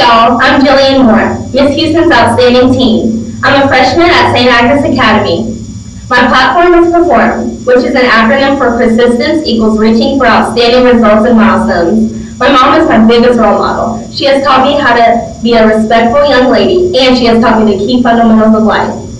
y'all, I'm Jillian Moore, Miss Houston's Outstanding Teen. I'm a freshman at St. Agnes Academy. My platform is PERFORM, which is an acronym for Persistence Equals Reaching for Outstanding Results and Milestones. My mom is my biggest role model. She has taught me how to be a respectful young lady, and she has taught me the key fundamentals of life.